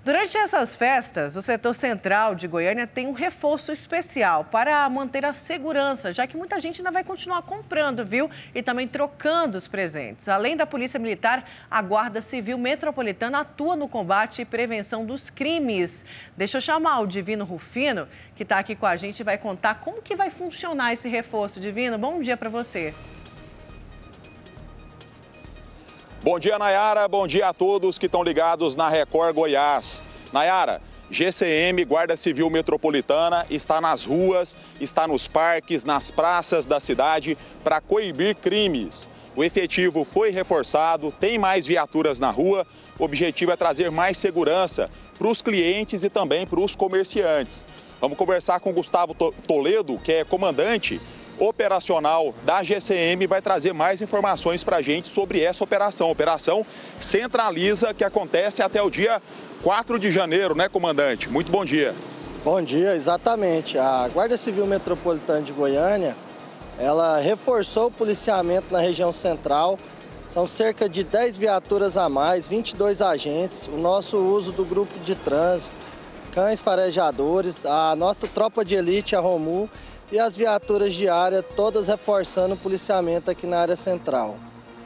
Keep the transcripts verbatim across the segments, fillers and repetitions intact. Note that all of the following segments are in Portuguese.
Durante essas festas, o setor central de Goiânia tem um reforço especial para manter a segurança, já que muita gente ainda vai continuar comprando, viu? E também trocando os presentes. Além da Polícia Militar, a Guarda Civil Metropolitana atua no combate e prevenção dos crimes. Deixa eu chamar o Divino Rufino, que está aqui com a gente e vai contar como que vai funcionar esse reforço. Divino, bom dia para você. Bom dia, Nayara. Bom dia a todos que estão ligados na Record Goiás. Nayara, G C M, Guarda Civil Metropolitana, está nas ruas, está nos parques, nas praças da cidade para coibir crimes. O efetivo foi reforçado, tem mais viaturas na rua. O objetivo é trazer mais segurança para os clientes e também para os comerciantes. Vamos conversar com o Gustavo Toledo, que é comandante operacional da G C M, vai trazer mais informações para a gente sobre essa operação. Operação Centraliza, que acontece até o dia quatro de janeiro, né, comandante? Muito bom dia. Bom dia, exatamente. A Guarda Civil Metropolitana de Goiânia, ela reforçou o policiamento na região central. São cerca de dez viaturas a mais, vinte e dois agentes, o nosso uso do grupo de trânsito, cães farejadores, a nossa tropa de elite, a Romu, e as viaturas diárias, todas reforçando o policiamento aqui na área central.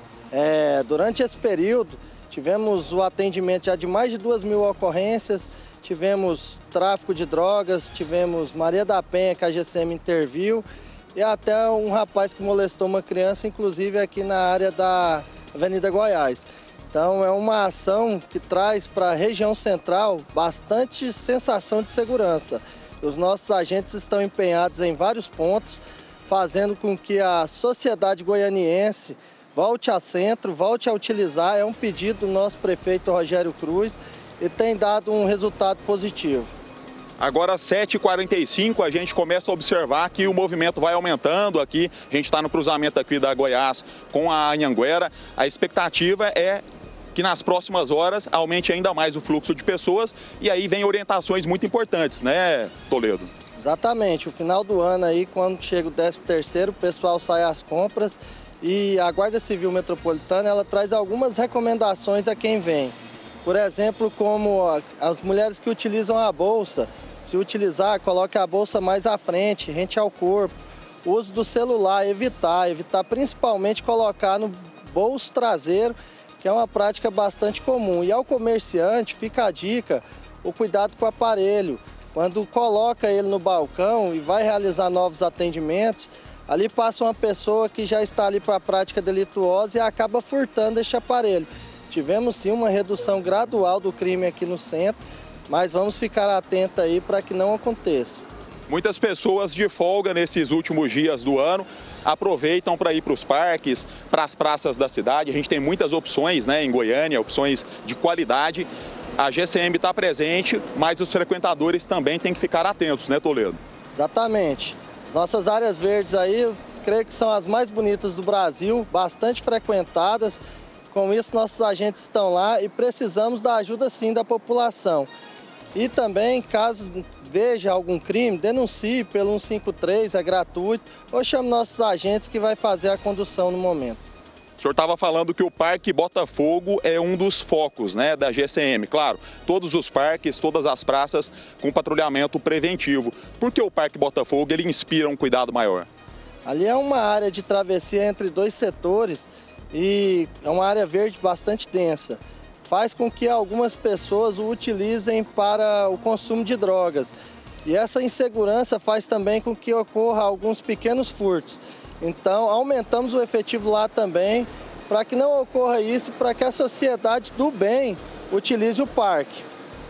É, durante esse período, tivemos o atendimento já de mais de duas mil ocorrências, tivemos tráfico de drogas, tivemos Maria da Penha, que a G C M interviu, e até um rapaz que molestou uma criança, inclusive aqui na área da Avenida Goiás. Então é uma ação que traz para a região central bastante sensação de segurança. Os nossos agentes estão empenhados em vários pontos, fazendo com que a sociedade goianiense volte a centro, volte a utilizar. É um pedido do nosso prefeito Rogério Cruz e tem dado um resultado positivo. Agora, às sete e quarenta e cinco, a gente começa a observar que o movimento vai aumentando aqui. A gente está no cruzamento aqui da Goiás com a Anhanguera. A expectativa é que nas próximas horas aumente ainda mais o fluxo de pessoas e aí vem orientações muito importantes, né, Toledo? Exatamente. O final do ano aí, quando chega o décimo terceiro, o pessoal sai às compras e a Guarda Civil Metropolitana, ela traz algumas recomendações a quem vem. Por exemplo, como as mulheres que utilizam a bolsa, se utilizar, coloque a bolsa mais à frente, rente ao corpo. O uso do celular, evitar, evitar principalmente colocar no bolso traseiro, que é uma prática bastante comum. E ao comerciante fica a dica, o cuidado com o aparelho. Quando coloca ele no balcão e vai realizar novos atendimentos, ali passa uma pessoa que já está ali para a prática delituosa e acaba furtando este aparelho. Tivemos sim uma redução gradual do crime aqui no centro, mas vamos ficar atentos aí para que não aconteça. Muitas pessoas de folga nesses últimos dias do ano aproveitam para ir para os parques, para as praças da cidade. A gente tem muitas opções, né, em Goiânia, opções de qualidade. A G C M está presente, mas os frequentadores também têm que ficar atentos, né, Toledo? Exatamente. As nossas áreas verdes aí, eu creio que são as mais bonitas do Brasil, bastante frequentadas. Com isso, nossos agentes estão lá e precisamos da ajuda, sim, da população. E também, caso veja algum crime, denuncie pelo cento e cinquenta e três, é gratuito, ou chame nossos agentes que vai fazer a condução no momento. O senhor estava falando que o Parque Botafogo é um dos focos, né, da G C M. Claro, todos os parques, todas as praças com patrulhamento preventivo. Por que o Parque Botafogo ele inspira um cuidado maior? Ali é uma área de travessia entre dois setores e é uma área verde bastante densa. Faz com que algumas pessoas o utilizem para o consumo de drogas. E essa insegurança faz também com que ocorra alguns pequenos furtos. Então, aumentamos o efetivo lá também, para que não ocorra isso, para que a sociedade do bem utilize o parque.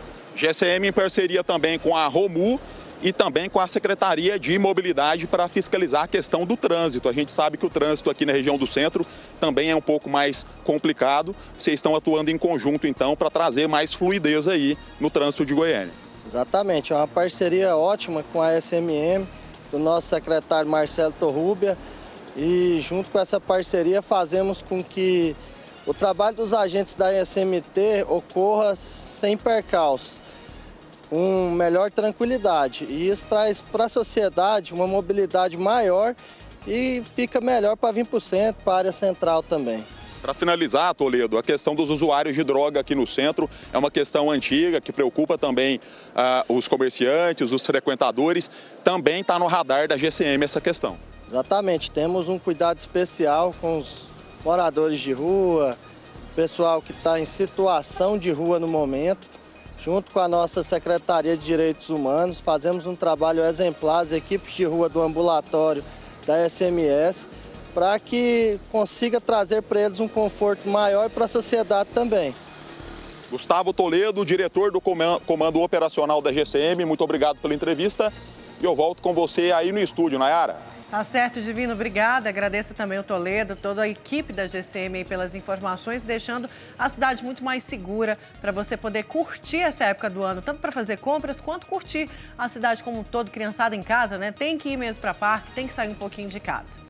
G C M em parceria também com a Romu e também com a Secretaria de Mobilidade para fiscalizar a questão do trânsito. A gente sabe que o trânsito aqui na região do centro também é um pouco mais complicado. Vocês estão atuando em conjunto, então, para trazer mais fluidez aí no trânsito de Goiânia. Exatamente, é uma parceria ótima com a S M M, do nosso secretário Marcelo Torrubia, e junto com essa parceria fazemos com que o trabalho dos agentes da S M T ocorra sem percalços, com melhor tranquilidade. E isso traz para a sociedade uma mobilidade maior e fica melhor para vir para o centro, para a área central também. Para finalizar, Toledo, a questão dos usuários de droga aqui no centro é uma questão antiga que preocupa também uh, os comerciantes, os frequentadores. Também está no radar da G C M essa questão. Exatamente, temos um cuidado especial com os moradores de rua, pessoal que está em situação de rua no momento. Junto com a nossa Secretaria de Direitos Humanos, fazemos um trabalho exemplar, as equipes de rua do ambulatório da S M S, para que consiga trazer para eles um conforto maior e para a sociedade também. Gustavo Toledo, diretor do Comando Operacional da G C M, muito obrigado pela entrevista e eu volto com você aí no estúdio, Nayara. Tá certo, Divino, obrigada. Agradeço também o Toledo, toda a equipe da G C M aí pelas informações, deixando a cidade muito mais segura para você poder curtir essa época do ano, tanto para fazer compras quanto curtir a cidade como um todo, criançada em casa, né? Tem que ir mesmo para parque, tem que sair um pouquinho de casa.